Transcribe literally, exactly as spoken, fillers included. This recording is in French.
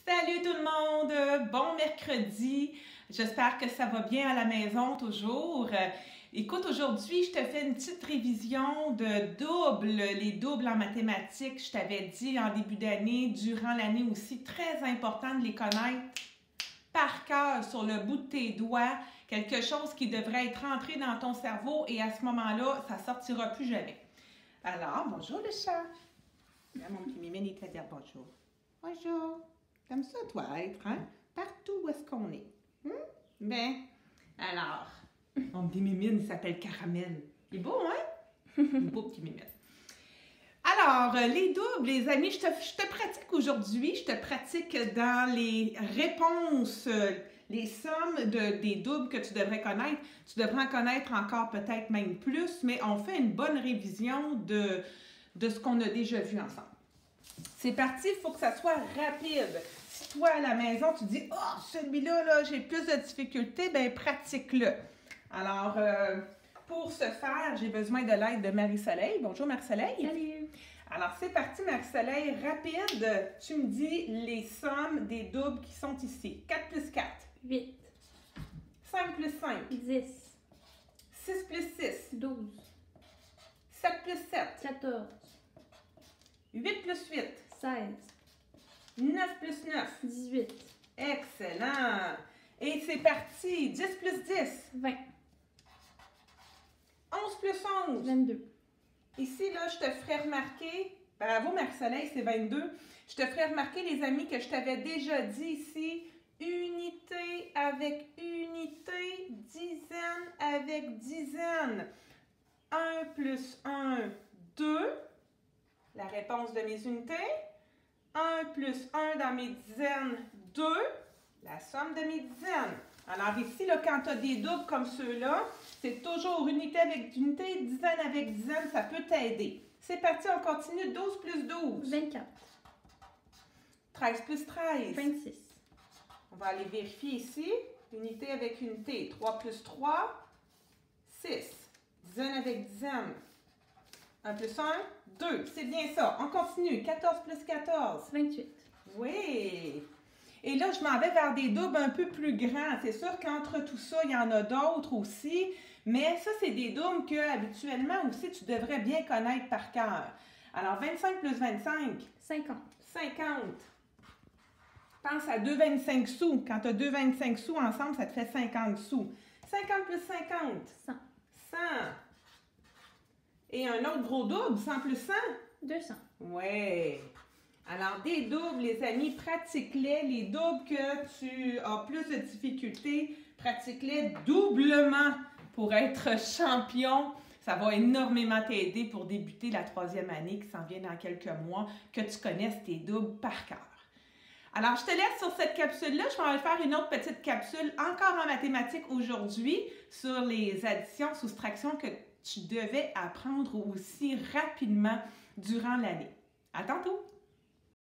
Salut tout le monde! Bon mercredi! J'espère que ça va bien à la maison toujours. Écoute, aujourd'hui, je te fais une petite révision de doubles, les doubles en mathématiques. Je t'avais dit en début d'année, durant l'année aussi, très important de les connaître par cœur sur le bout de tes doigts. Quelque chose qui devrait être entré dans ton cerveau et à ce moment-là, ça ne sortira plus jamais. Alors, bonjour le chat! Là, mon petit mimine, il te fait dire bonjour. Bonjour! Comme ça, toi, être, hein? Partout où est-ce qu'on est. Hum? Ben, alors, mon petit mimine, il s'appelle Caramel. Il est beau, hein? Un beau petit mimine. Alors, les doubles, les amis, je te, je te pratique aujourd'hui, je te pratique dans les réponses, les sommes de, des doubles que tu devrais connaître. Tu devrais en connaître encore peut-être même plus, mais on fait une bonne révision de, de ce qu'on a déjà vu ensemble. C'est parti, il faut que ça soit rapide. Si toi, à la maison, tu dis « Oh, celui-là, là, j'ai plus de difficultés », bien, pratique-le. Alors, euh, pour ce faire, j'ai besoin de l'aide de Marie-Soleil. Bonjour, Marie-Soleil. Salut. Alors, c'est parti, Marie-Soleil. Rapide, tu me dis les sommes des doubles qui sont ici. quatre plus quatre. huit. cinq plus cinq. dix. six plus six. douze. sept plus sept. quatorze. huit plus huit. seize. neuf plus neuf. dix-huit. Excellent. Et c'est parti. dix plus dix. vingt. onze plus onze. vingt-deux. Ici, là, je te ferai remarquer, bravo Marie-Soleil, c'est vingt-deux. Je te ferai remarquer, les amis, que je t'avais déjà dit ici, unité avec unité, dizaine avec dizaine. un plus un, deux. La réponse de mes unités. un plus un dans mes dizaines, deux. La somme de mes dizaines. Alors ici, là, quand tu as des doubles comme ceux-là, c'est toujours unité avec unité, dizaine avec dizaine, ça peut t'aider. C'est parti, on continue. douze plus douze. vingt-quatre. treize plus treize. vingt-six. On va aller vérifier ici. Unité avec unité. trois plus trois. six. Dizaine avec dizaine. un plus un. deux. C'est bien ça. On continue. quatorze plus quatorze. vingt-huit. Oui. Et là, je m'en vais vers des doubles un peu plus grands. C'est sûr qu'entre tout ça, il y en a d'autres aussi. Mais ça, c'est des doubles que habituellement aussi, tu devrais bien connaître par cœur. Alors, vingt-cinq plus vingt-cinq. cinquante. cinquante. Pense à deux vingt-cinq sous. Quand tu as deux vingt-cinq sous ensemble, ça te fait cinquante sous. cinquante plus cinquante. cent. cent. Et un autre gros double, cent plus cent. deux cents. Ouais. Alors, des doubles, les amis, pratique-les. Les doubles que tu as plus de difficultés, pratique-les doublement pour être champion. Ça va énormément t'aider pour débuter la troisième année qui s'en vient dans quelques mois, que tu connaisses tes doubles par cœur. Alors, je te laisse sur cette capsule-là. Je vais aller faire une autre petite capsule encore en mathématiques aujourd'hui sur les additions, soustractions que tu devais apprendre aussi rapidement durant l'année. À tantôt!